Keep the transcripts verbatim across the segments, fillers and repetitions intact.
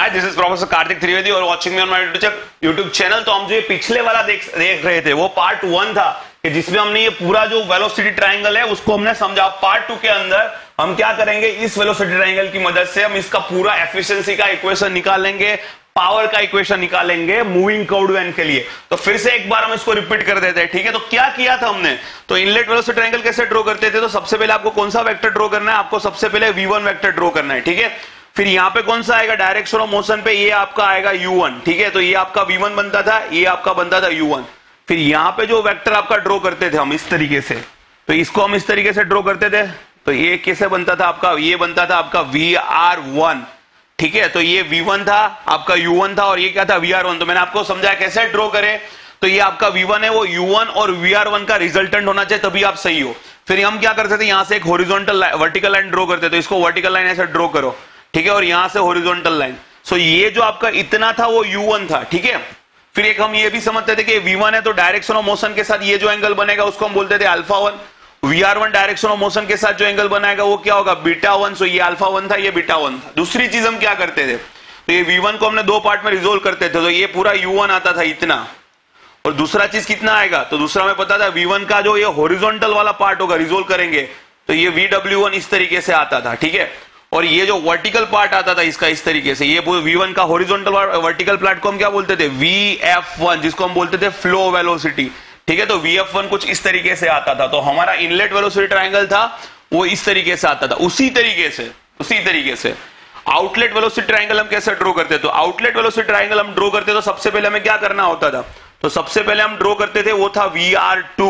Hi, this is professor Kartik Trivedi you're watching me on my YouTube channel. तो हम जो ये पिछले वाला देख देख रहे थे वो पार्ट वन था कि जिसमें हमने ये पूरा जो वेलोसिटी ट्रायंगल है उसको हमने समझा। पार्ट टू के अंदर हम क्या करेंगे, इस वेलोसिटी ट्रायंगल की मदद से हम इसका पूरा एफिशिएंसी का इक्वेशन निकालेंगे, पावर का इक्वेशन निकालेंगे मूविंग कर्व्ड वैन के लिए। तो फिर से एक बार हम इसको रिपीट कर देते हैं, ठीक है। तो क्या किया था हमने, तो इनलेट वेलोसिटी ट्रायंगल कैसे ड्रॉ करते थे, तो सबसे पहले आपको कौन सा वेक्टर ड्रॉ करना है, आपको सबसे पहले वी वन वेक्टर ड्रॉ करना है, ठीक है। फिर यहां पे कौन सा आएगा, डायरेक्शन ऑफ मोशन पे ये आपका आएगा यू वन, ठीक है। तो ये आपका वी वन बनता था, ये आपका बनता था यू वन। फिर यहां पे जो वेक्टर आपका ड्रॉ करते थे हम इस तरीके से, तो इसको हम इस तरीके से ड्रॉ करते थे। तो ये कैसे बनता था आपका, ये बनता था आपका वी आर वन, ठीक है। तो ये वी वन था, आपका यू वन था, और ये क्या था वी आर वन। तो मैंने आपको समझाया कैसे ड्रॉ करें। तो ये आपका वी वन है, वो यू वन और वी आर वन का रिजल्टेंट होना चाहिए, तभी आप सही हो। फिर हम क्या करते थे, यहां से एक हॉरिजॉन्टल वर्टिकल लाइन ड्रॉ करते थे, तो इसको वर्टिकल लाइन ऐसे ड्रॉ करो, ठीक है, और यहां से हॉरिजॉन्टल लाइन। सो ये जो आपका इतना था वो यू वन था, ठीक है। फिर एक हम ये भी समझते थे कि वी वन है तो डायरेक्शन ऑफ मोशन के साथ ये जो एंगल बनेगा उसको हम बोलते थे alpha one. V R one direction of motion के साथ जो एंगल बनाएगा वो क्या होगा, बीटा वन। सो ये अल्फा वन था, ये बीटा वन था। दूसरी चीज हम क्या करते थे, तो ये वी वन को हमने दो पार्ट में रिजोल्व करते थे, तो ये पूरा यू वन आता था इतना, और दूसरा चीज कितना आएगा, तो दूसरा हमें पता था वी वन का जो ये हॉरिजॉन्टल वाला पार्ट होगा रिजोल्व करेंगे तो ये वी डब्ल्यू वन इस तरीके से आता था, ठीक है। और ये जो वर्टिकल पार्ट आता था इसका इस तरीके से, ये वी वन का हॉरिजॉन्टल वर्टिकल पार्ट को हम क्या बोलते थे, वी एफ वन, जिसको हम बोलते थे फ्लो वेलोसिटी, ठीक है। तो वी एफ वन कुछ इस तरीके से आता था। तो हमारा इनलेट वेलोसिटी ट्रायंगल था वो इस तरीके से आता था। उसी तरीके से उसी तरीके से आउटलेट वेलोसिटी ट्रायंगल हम कैसे ड्रॉ करते, तो आउटलेट वेलोसिटी ट्रायंगल हम ड्रॉ करते तो सबसे पहले हमें क्या करना होता था, तो सबसे पहले हम ड्रॉ करते थे वो था वी आर टू।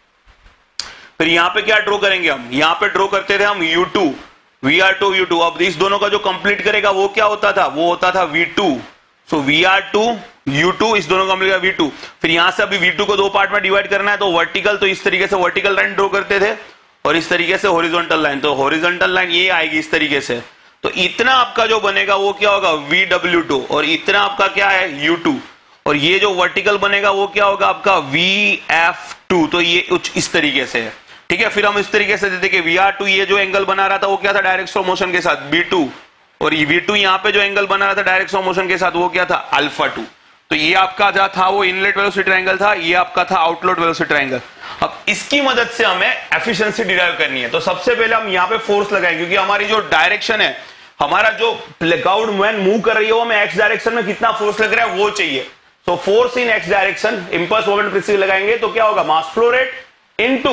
फिर यहां पे क्या ड्रॉ करेंगे हम, यहां पे ड्रॉ करते थे हम U two, V R two U two. अब इस दोनों का जो कंप्लीट करेगा वो क्या होता था, वो होता था V two. So V R two U two, इस दोनों का मिलेगा वी टू। फिर यहां से अभी वी टू को दो पार्ट में डिवाइड करना है, तो वर्टिकल, तो इस तरीके से वर्टिकल लाइन ड्रॉ करते थे, और इस तरीके से हॉरिजॉन्टल लाइन, तो हॉरिजॉन्टल लाइन ये आएगी इस तरीके से। तो इतना आपका जो बनेगा वो क्या होगा, वी डब्ल्यू टू, और इतना आपका क्या है यू टू, और ये जो वर्टिकल बनेगा वो क्या होगा आपका वी एफ टू। तो ये कुछ इस तरीके से है, ठीक है। फिर हम इस तरीके से देते कि वी आर टू ये जो एंगल बना रहा था वो क्या था, डायरेक्शन ऑफ मोशन के साथ बी टू, और वी टू यहां पे जो एंगल बना रहा था डायरेक्शन ऑफ मोशन के साथ वो क्या था, अल्फा टू। तो ये आपका जो था वो इनलेट वेलोसिटी ट्रायंगल था, ये आपका था आउटलेट वेलोसिटी ट्रायंगल। अब इसकी मदद से हमें एफिशिएंसी डिराइव करनी है। तो सबसे पहले हम यहां पे फोर्स लगाएंगे, क्योंकि हमारी जो डायरेक्शन है, हमारा जो क्लाउड वैन मूव कर रही है वो हमें एक्स डायरेक्शन में कितना फोर्स लग रहा है वो चाहिए। तो force in X direction, impulse moment principle लगाएंगे तो क्या होगा, मास फ्लो रेट इनटू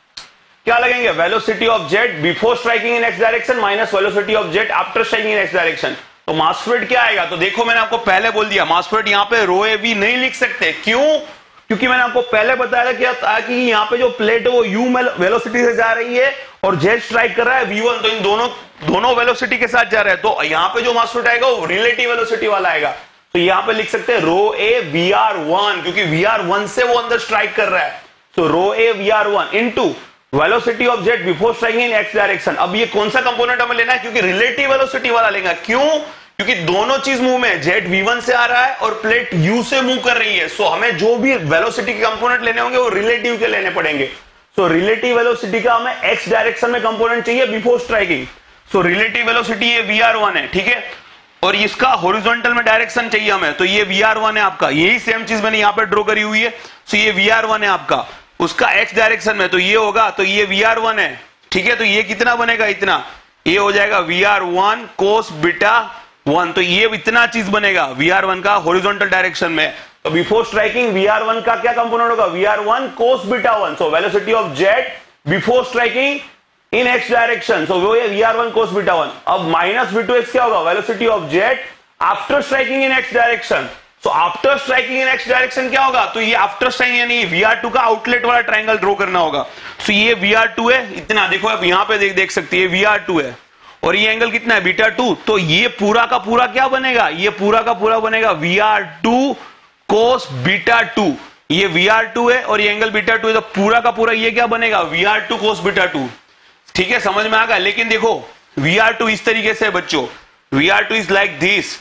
क्या लगेंगे, velocity of jet before striking in X direction minus velocity of jet after striking in X direction. तो मास फ्लो रेट क्या आएगा, तो देखो मैंने आपको पहले बोल दिया मास फ्लो रेट यहां पे रो ए वी नहीं लिख सकते। क्यों, क्योंकि मैंने आपको पहले बताया था क्या, कि यहां पे जो प्लेट है वो यू वेलोसिटी से जा रही है और जेट स्ट्राइक कर रहा है वी वन, तो इन दोनों दोनों वेलोसिटी के साथ जा रहा है। तो यहां पे जो मास फ्लो रेट आएगा वो रिलेटिव वेलोसिटी वाला आएगा। तो यहां पे लिख सकते हैं rho A V R one, क्योंकि वी आर वन से वो अंदर स्ट्राइक कर रहा है। तो rho A V R one into velocity of jet before striking in X direction. अब ये कौन सा कंपोनेंट हमें लेना है, क्योंकि रिलेटिव वेलोसिटी वाला लेगा। क्यों, क्योंकि दोनों चीज मूव में, जेट वी वन से आ रहा है और प्लेट यू से मूव कर रही है। सो हमें जो भी वेलोसिटी के कंपोनेंट लेने होंगे वो रिलेटिव के लेने पड़ेंगे। सो रिलेटिव वेलोसिटी का हमें एक्स डायरेक्शन में कंपोनेंट चाहिए before striking. So relative velocity ये वी आर वन है, ठीक है, और इसका हॉरिजॉन्टल में डायरेक्शन चाहिए हमें, तो ये वी आर वन है आपका। यही सेम चीज मैंने यहां पे ड्रॉ करी हुई है। सो ये वी आर वन है आपका, उसका एक्स डायरेक्शन में, तो ये होगा, तो ये वी आर वन है, ठीक है। तो ये कितना बनेगा, इतना, ये हो जाएगा V R one cos beta one. तो ये इतना चीज बनेगा वी आर वन का हॉरिजॉन्टल डायरेक्शन में। तो before striking V R one का क्या कंपोनेंट होगा, V R one cos beta one. So velocity of jet before striking in X direction, so वो ये V R one cos beta one. अब minus V two X क्या होगा, velocity of jet after striking in X direction. So after striking in X direction क्या होगा, तो ये after striking यानी वी आर टू का आउटलेट वाला ट्रायंगल ड्रॉ करना होगा। सो ये वी आर टू है, इतना देखो आप यहां पे देख देख सकते हैं वी आर टू है, और ये एंगल कितना है, बीटा टू। तो ये पूरा का पूरा क्या बनेगा, ये पूरा का पूरा बनेगा V R two cos beta two. ये वी आर टू है और ये एंगल बीटा टू है, तो पूरा का पूरा ये क्या बनेगा, V R two cos beta two. ठीक है, समझ में आ गया। लेकिन देखो वी आर टू इस तरीके से बच्चों, V R two is like this,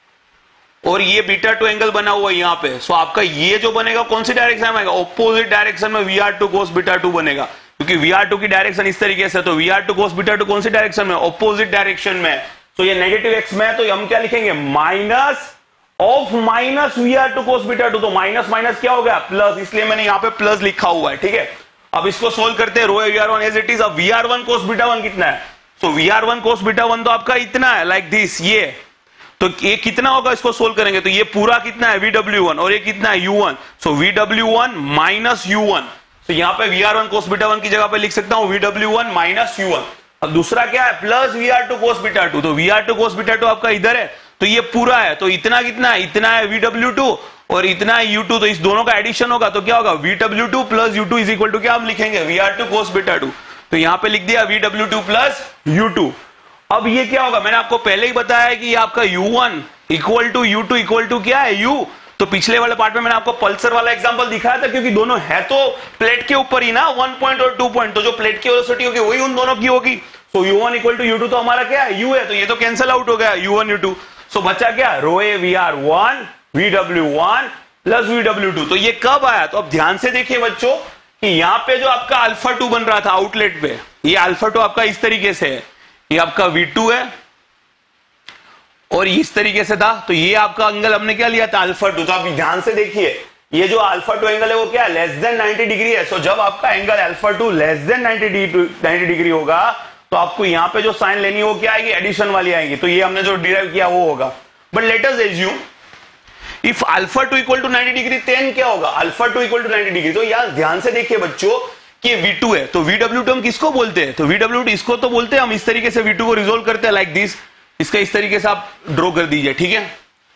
और ये बीटा टू एंगल बना हुआ है यहाँ पे। सो आपका ये जो बनेगा कौन सी डायरेक्शन में आएगा, ऑपोजिट डायरेक्शन में V R two cos beta two बनेगा, क्योंकि वी आर टू की डायरेक्शन इस तरीके से। तो V R two cos beta two कौन सी डायरेक्शन में, ऑपोजिट डायरेक्शन में। तो ये नेगेटिव एक्स में है तो हम क्या लिखेंगे, minus of minus V R two cos beta two, तो माइनस माइनस क्या हो गया प्लस, इसलिए मैंने यहां पे प्लस लिखा हुआ है। ठीक है, अब इसको सोल्व करते हैं, rho V R one as it is. अब V R one cos beta one कितना है, तो V R one cos beta one तो आपका इतना है, लाइक दिस, ये तो ये कितना होगा, इसको सोल्व करेंगे तो ये पूरा कितना है वी डब्ल्यू वन, और ये कितना है U one, so V W one minus U one. तो यहां पे V R one cos beta one की जगह पे लिख सकता हूं V W one minus U one. अब दूसरा क्या है, plus V R two cos beta two, तो V R two cos beta two आपका इधर है तो ये पूरा है, तो इतना कितना है, इतना है वी डब्ल्यू टू और इतना है यू टू, तो इस दोनों का एडिशन होगा तो क्या होगा, V W two plus U two is equal to क्या हम लिखेंगे, V R two cos beta two. तो यहां पे लिख दिया V W two plus U two. अब ये क्या होगा, मैंने आपको पहले ही बताया है कि ये आपका U one equal to U two equal to क्या है यू। तो पिछले वाले पार्ट में मैंने आपको पल्सर वाला एग्जांपल दिखाया था, क्योंकि दोनों है तो प्लेट के ऊपर ही ना, वन पॉइंट और टू पॉइंट, तो जो प्लेट की वेलोसिटी होगी वही उन दोनों की होगी। So U one equal to U two तो हमारा क्या है यू है, तो ये तो कैंसिल आउट हो गया U one U two. So बचा क्या, rho A V R one V W one plus V W two. तो ये कब आया, तो अब ध्यान से देखिए बच्चों कि यहां पे जो आपका अल्फा टू बन रहा था आउटलेट पे, ये अल्फा टू आपका इस तरीके से है, ये आपका वी टू है और इस तरीके से था, तो ये आपका एंगल हमने क्या लिया था अल्फा टू। तो आप ध्यान से देखिए ये जो अल्फा टू एंगल है वो क्या है, लेस देन नाइंटी डिग्री है। सो जब आपका angle alpha two less than ninety degree होगा तो आपको यहां पे जो साइन लेनी हो क्या आएगी, एडिशन वाली आएगी, तो ये हमने जो डिराइव किया वो होगा। But let us assume if alpha two equal to ninety degree then क्या होगा, alpha two equal to ninety degree. तो यार ध्यान से देखिए बच्चों कि वी टू है, तो वी डब्ल्यू टू हम किसको बोलते हैं, तो वी डब्ल्यू टू इसको तो बोलते हैं हम, इस तरीके से वी टू को रिजोल्व करते हैं लाइक दिस, इसका इस तरीके से आप ड्रॉ कर दीजिए। ठीक है,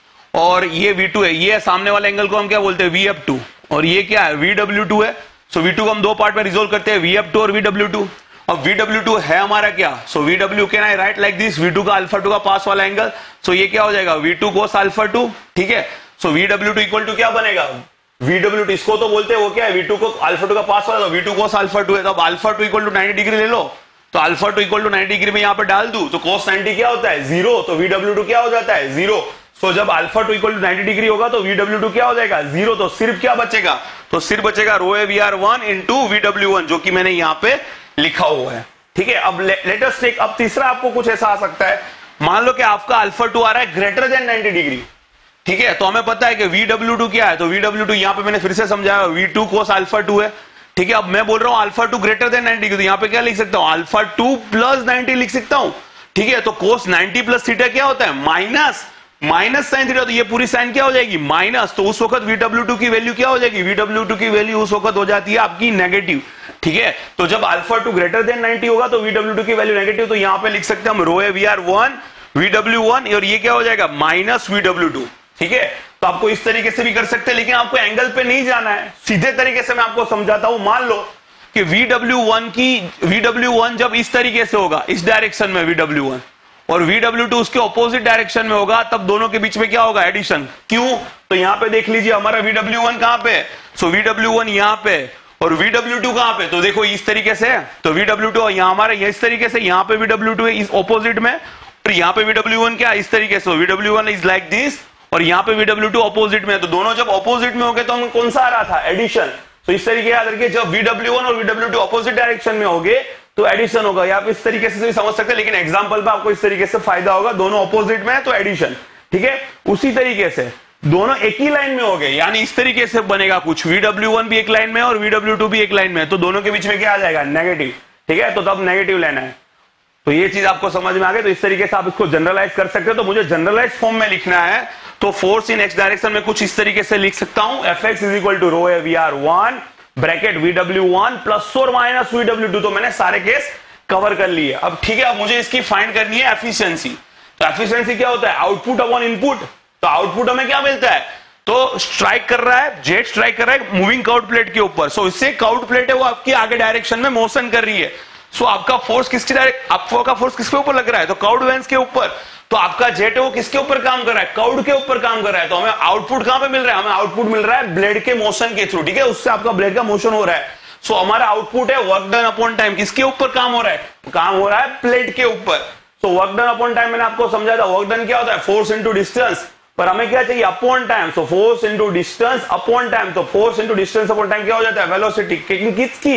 और ये वी टू है, ये सामने वाले एंगल को हम क्या बोलते हैं वी एफ टू, और ये क्या है वी डब्ल्यू टू है। सो वी टू को हम दो पार्ट में रिजोल्व करते हैं, वी एफ टू और वी डब्ल्यू टू। अब वी डब्ल्यू टू है हमारा क्या, so V W can I write like this, V two का अल्फा टू का पास वाला एंगल, सो ये क्या हो जाएगा V two cos alpha two. ठीक है, so V W two equal to क्या बनेगा, वी डब्ल्यू टू इसको तो बोलते हैं वो क्या है वी टू को अल्फा टू का पास वाला, V two cos alpha two है, तो अब alpha two equal to ninety degree ले लो, तो alpha two equal to ninety degree में यहां पे डाल दूं तो कोस नाइंटी क्या होता है जीरो, तो वी डब्ल्यू टू क्या हो जाता है जीरो। सो जब alpha two equal to ninety degree होगा तो वी डब्ल्यू टू क्या हो जाएगा जीरो, तो सिर्फ क्या बचेगा, तो सिर्फ बचेगा rho A V R one into V W one, जो कि मैंने यहां पे लिखा हुआ है। ठीक है, अब लेट अस टेक, अब तीसरा आपको कुछ ऐसा आ सकता है, मान लो कि आपका अल्फा टू आ रहा है ग्रेटर देन नाइंटी डिग्री। ठीक है, तो हमें पता है कि वी डब्ल्यू टू क्या है, तो वी डब्ल्यू टू यहां पे मैंने फिर से समझाया V two cos alpha two है। ठीक है, अब मैं बोल रहा हूं alpha two greater than ninety, तो यहां पे क्या लिख सकता हूं अल्फा टू प्लस नाइंटी लिख सकता हूं। ठीक है, तो कोस नाइंटी प्लस थीटा क्या होता है माइनस माइनस साइन थीटा, तो ये पूरी साइन क्या हो जाएगी माइनस, तो उस वक्त वी डब्ल्यू टू की वैल्यू क्या हो जाएगी, वी डब्ल्यू टू की वैल्यू उस वक्त हो जाती है आपकी नेगेटिव। ठीक है, तो जब alpha two greater than ninety होगा तो वी डब्ल्यू टू की वैल्यू नेगेटिव, तो यहां पे लिख सकते हैं हम rho A V R one V W one और ये क्या हो जाएगा माइनस वी डब्ल्यू टू। ठीक है, तो आपको इस तरीके से भी कर सकते हैं, लेकिन आपको एंगल पे नहीं जाना है, सीधे तरीके से मैं आपको समझाता हूं। मान लो कि वी डब्ल्यू वन की वी डब्ल्यू वन जब इस तरीके से होगा, इस डायरेक्शन में वी डब्ल्यू वन, और वी डब्ल्यू टू उसके ऑपोजिट डायरेक्शन में होगा, तब दोनों के बीच में क्या होगा एडिशन। क्यों, तो यहां पे देख लीजिए हमारा वी डब्ल्यू वन कहां पे, सो वी डब्ल्यू वन यहां पे और वी डब्ल्यू टू कहां पे, तो देखो इस तरीके से, तो वी डब्ल्यू टू यहां हमारा इस तरीके से, यहां पे वी डब्ल्यू टू है इस ऑपोजिट में, और यहां पे वी डब्ल्यू वन क्या इस तरीके से, V W one is like this और यहां पे वी डब्ल्यू टू ऑपोजिट में, तो दोनों जब ऑपोजिट में हो गए तो हम कौन सा आ रहा था एडिशन। तो इस तरीके याद रखिए, जब वी डब्ल्यू वन और V W two opposite direction में होंगे तो एडिशन होगा, या आप इस तरीके से भी समझ सकते हैं, लेकिन एग्जांपल पे आपको इस तरीके से फायदा होगा, दोनों ऑपोजिट में है तो एडिशन। ठीक है, उसी तरीके से दोनों एक ही लाइन में हो गए, यानी इस तरीके से बनेगा कुछ, वी डब्ल्यू वन भी एक लाइन में और वी डब्ल्यू टू भी एक लाइन में, तो दोनों के बीच में क्या आ जाएगा नेगेटिव। ठीक है, तो तब नेगेटिव लेना है, तो ये चीज आपको समझ में आ गई। तो इस तरीके से आप इसको जनरलाइज कर सकते हो, तो मुझे जनरलाइज फॉर्म में लिखना है, तो फोर्स इन एक्स डायरेक्शन में कुछ इस तरीके से लिख सकता हूं, F X is equal to rho A V R one bracket V W one plus और माइनस वी डब्ल्यू टू। तो मैंने सारे केस कवर कर लिए। अब ठीक है, अब मुझे इसकी फाइंड करनी है एफिशिएंसी। तो एफिशिएंसी क्या होता है, आउटपुट अपॉन इनपुट। तो आउटपुट हमें क्या मिलता है, तो स्ट्राइक कर रहा है, जेट स्ट्राइक कर रहा है मूविंग कर्व्ड प्लेट के ऊपर, सो इससे कर्व्ड प्लेट है वो आपकी आगे डायरेक्शन में मोशन कर रही है। सो आपका फोर्स किसके डायरेक्ट, आपका फोर्स किसके ऊपर लग रहा है, तो कर्व्ड वेन्स के ऊपर। तो आपका जेट है वो किसके ऊपर काम कर रहा है, कर्व्ड के ऊपर काम कर रहा है। तो हमें आउटपुट कहां पे मिल रहा है, हमें आउटपुट मिल रहा है ब्लेड के मोशन के थ्रू। ठीक है, उससे आपका ब्लेड का मोशन हो रहा है। सो so, हमारा आउटपुट है वर्क डन अपॉन टाइम, किसके ऊपर काम हो रहा है, काम हो रहा है प्लेट के ऊपर। So work done upon time मैंने आपको समझा था, वर्क डन क्या होता है फोर्स इनटू डिस्टेंस, पर हमें क्या चाहिए upon time. So force into distance upon time, तो force into distance upon time क्या हो जाता है वेलोसिटी, किसकी,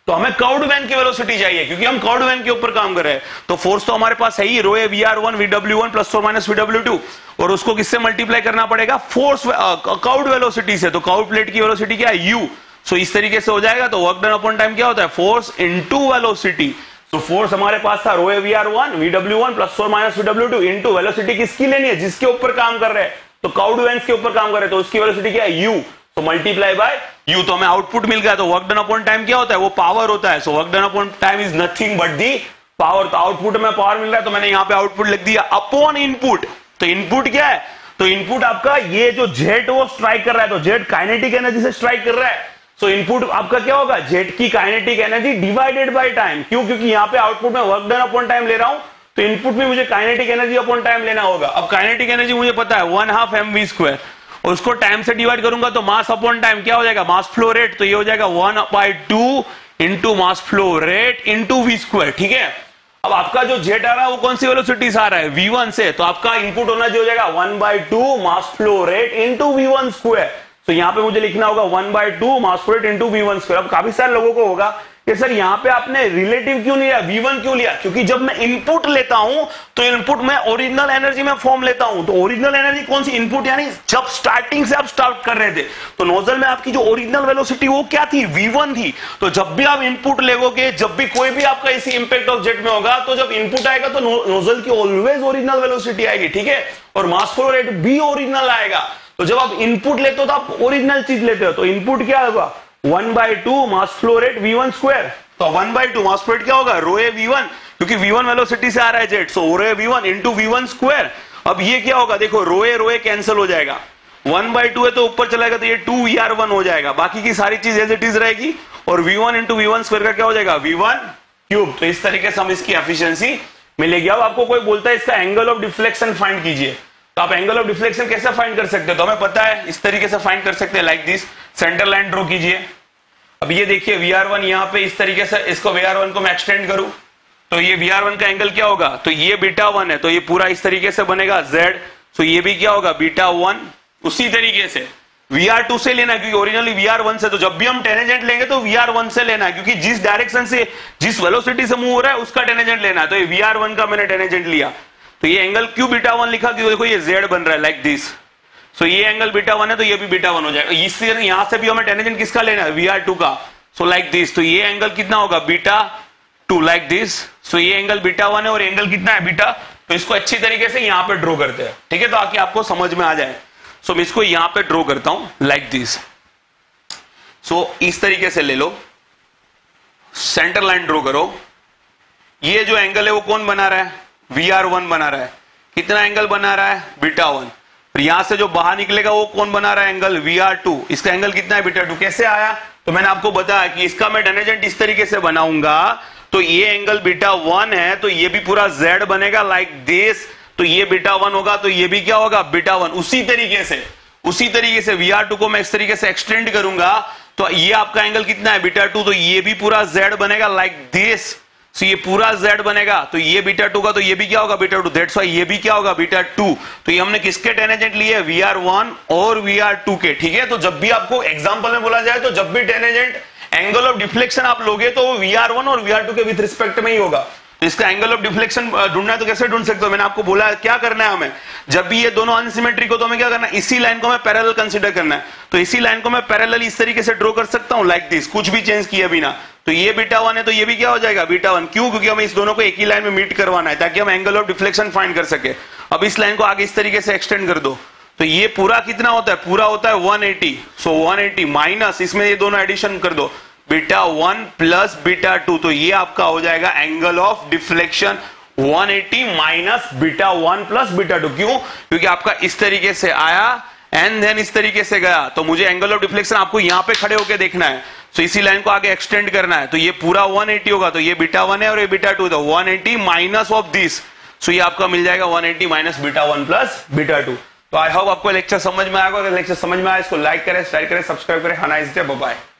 तो हमें कर्व्ड वैन की वेलोसिटी चाहिए क्योंकि हम कर्व्ड वैन के ऊपर काम कर रहे हैं। तो फोर्स तो हमारे पास है ही, rho A V R one V W one plus और माइनस वी डब्ल्यू टू, और उसको किससे मल्टीप्लाई करना पड़ेगा, फोर्स कर्व्ड वेलोसिटी से। तो कर्व्ड प्लेट की वेलोसिटी क्या है, यू। सो इस तरीके से हो जाएगा। तो वर्क डन अपॉन टाइम क्या होता है, फोर्स इनटू वेलोसिटी। तो फोर्स हमारे पास था rho A V R one V W one plus और minus V W two into velocity किसकी लेनी है, जिसके ऊपर काम कर रहे हैं। तो कर्व्ड वैन के ऊपर काम कर रहे हैं तो उसकी वेलोसिटी क्या है, यू। तो मल्टीप्लाई बाय यू। तो हमें आउटपुट मिल गया। तो वर्क डन अपॉन टाइम क्या होता है, वो पावर होता है। So work done upon time is nothing but the power. तो आउटपुट में पावर मिल रहा है तो मैंने यहां पे आउटपुट लिख दिया अपॉन इनपुट। तो इनपुट क्या है, तो इनपुट आपका ये जो जेट वो स्ट्राइक कर रहा है, तो जेट काइनेटिक एनर्जी से स्ट्राइक कर रहा है। सो इनपुट आपका क्या होगा, जेट की kinetic energy divided by time. क्यों, क्योंकि यहां पे आउटपुट में वर्क डन अपॉन टाइम ले रहा हूं, तो इनपुट में मुझे काइनेटिक एनर्जी अपॉन टाइम लेना होगा। अब काइनेटिक एनर्जी मुझे पता है one half M V square, और उसको टाइम से डिवाइड करूंगा तो मास अपॉन टाइम क्या हो जाएगा, मास फ्लो रेट। तो ये हो जाएगा one by two into mass flow rate into V square. ठीक है। अब आपका जो जेट आ रहा है वो कौन सी वेलोसिटी से आ रहा है, वी वन से। तो आपका इनपुट होना जो हो जाएगा one by two mass flow rate into V one square. तो यहां पे मुझे लिखना होगा one by two mass flow rate into V one square. अब काफी सारे लोगों को होगा कि सर यहां पे आपने रिलेटिव क्यों नहीं लिया, वी वन क्यों लिया, क्योंकि जब मैं इनपुट लेता हूं तो इनपुट में ओरिजिनल एनर्जी में फॉर्म लेता हूं। तो ओरिजिनल एनर्जी कौन सी, इनपुट, यानी जब स्टार्टिंग से आप स्टार्ट कर रहे थे तो नोजल में आपकी जो ओरिजिनल वेलोसिटी वो क्या थी, वी वन थी। तो जब भी आप इनपुट लेगोगे, जब भी कोई भी आपका इसी इंपैक्ट ऑफ जेट में होगा, तो जब इनपुट आएगा तो नोजल की ऑलवेज ओरिजिनल वेलोसिटी आएगी। ठीक है। और मास फ्लो रेट भी ओरिजिनल आएगा। तो जब आप इनपुट लेते हो तो आप ओरिजिनल चीज लेते हो। तो इनपुट क्या होगा, one by two mass flow rate V one square. तो one by two mass flow rate क्या होगा, रो ए वी वन, क्योंकि वी वन वेलोसिटी से आ रहा है jet. So rho A V one into V one square. अब ये क्या होगा, देखो रो ए रो ए कैंसिल हो जाएगा, वन बाई टू है तो ऊपर चलाएगा तो ये टू वी आर वन हो जाएगा, बाकी की सारी चीज एज इट इज रहेगी। और V one into V one square का क्या हो जाएगा, वी वन क्यूब। तो इस तरीके से हम इसकी एफिशिएंसी मिलेगी। अब आपको कोई बोलता है इसका एंगल ऑफ डिफ्लेक्शन फाइंड कीजिए, तो आप एंगल ऑफ डिफ्लेक्शन कैसे फाइंड कर सकते हो, तो हमें पता है इस तरीके से फाइंड कर सकते हैं, like this. Centre line draw कीजिए। अब ये देखिए वी आर वन यहां पे इस तरीके से, इसको वी आर वन को मैं एक्सटेंड करूं तो ये वी आर वन का एंगल क्या होगा, तो ये बीटा वन है तो ये पूरा इस तरीके से बनेगा Z। तो ये भी क्या होगा, बीटा वन। उसी तरीके से वी आर टू से लेना है क्योंकि ओरिजिनली वी आर वन से, तो जब भी हम टेंजेंट लेंगे तो वी आर वन से लेना है क्योंकि जिस डायरेक्शन से, जिस वेलोसिटी से मूव हो रहा है उसका टेंजेंट लेना है। तो ये वी आर वन का मैंने टेंजेंट लिया, तो ये एंगल क्यों बीटा वन लिखा, क्योंकि देखो ये Z बन रहा है लाइक दिस। सो ये एंगल बीटा वन है तो ये भी बीटा वन हो जाएगा। इससे यहां से भी हमें टेंजेंट किसका लेना है, वी आर टू का। सो लाइक दिस, तो ये एंगल कितना होगा, beta two, like this. So ये एंगल बीटा वन है और एंगल कितना है, बीटा। तो इसको अच्छी तरीके से यहां पे ड्रॉ करते हैं। ठीक है, तो आके आपको समझ में आ जाए। सो मैं इसको यहां पे ड्रॉ करता हूं लाइक दिस। सो इस तरीके से ले लो, सेंटर लाइन ड्रॉ करो। ये जो एंगल है वो कौन बना रहा है, वी आर वन बना रहा है। कितना एंगल बना रहा है, बीटा वन। यहां से जो बाहर निकलेगा वो कौन बना रहा है, एंगल वी आर टू। इसका एंगल कितना है, बीटा टू। कैसे आया, तो मैंने आपको बताया कि इसका मैं टेंजेंट इस तरीके से बनाऊंगा तो ये एंगल बीटा वन है तो ये भी पूरा Z बनेगा लाइक दिस। तो ये बीटा वन होगा तो ये भी क्या होगा, बीटा वन। उसी तरीके से उसी तरीके से वी आर टू को मैं इस तरीके से एक्सटेंड करूंगा तो ये आपका एंगल कितना है, बीटा टू। तो ये भी पूरा Z बनेगा लाइक दिस। तो ये पूरा Z बनेगा तो ये बीटा टू का, तो ये भी क्या होगा, बीटा टू। दैट्स व्हाई ये भी क्या होगा, बीटा टू। तो ये हमने किसके टेंजेंट लिए, वी आर वन और वी आर टू के। ठीक है, तो जब भी आपको एग्जांपल में बोला जाए तो जब भी टेंजेंट एंगल ऑफ डिफ्लेक्शन आप लोगे तो वो वी आर वन और वी आर टू के विद रिस्पेक्ट में ही होगा। तो इसका एंगल ऑफ डिफ्लेक्शन ढूंढना है तो कैसे ढूंढ सकते हो, मैंने आपको बोला क्या करना है हमें। जब भी ये दोनों अनसिमेट्रिक हो तो हमें क्या करना है, इसी लाइन को हमें पैरेलल कंसीडर करना है। तो इसी लाइन को मैं पैरेलल इस तरीके से ड्रॉ कर सकता हूं लाइक दिस, कुछ भी चेंज किए बिना। तो ये बीटा वन है तो ये भी क्या हो जाएगा, बीटा वन। क्यों, क्योंकि हमें इस दोनों को एक ही लाइन में मीट करवाना है ताकि हम एंगल ऑफ डिफ्लेक्शन फाइंड कर सके। अब इस लाइन को आगे इस तरीके से एक्सटेंड कर दो तो ये पूरा कितना होता है, पूरा होता है one eighty. So one eighty minus इसमें ये दोनों एडिशन कर दो, beta one plus beta two. तो ये आपका हो जाएगा angle of deflection one eighty minus beta one plus beta two. क्यों, क्योंकि आपका इस तरीके से आया एंड देन इस तरीके से गया। तो मुझे एंगल ऑफ डिफ्लेक्शन आपको यहां पे खड़े होकर देखना है। तो इसी लाइन को आगे एक्सटेंड करना है तो ये पूरा वन एटी होगा। तो ये बीटा वन है और ये बीटा टू, तो one eighty minus of this. So ये आपका मिल जाएगा one eighty minus beta one plus beta two. तो आई होप आपको लेक्चर समझ में आएगा। अगर लेक्चर समझ में आया इसको लाइक करें, शेयर करें, सब्सक्राइब करें। हाँ नाइस डे, बाय बाय।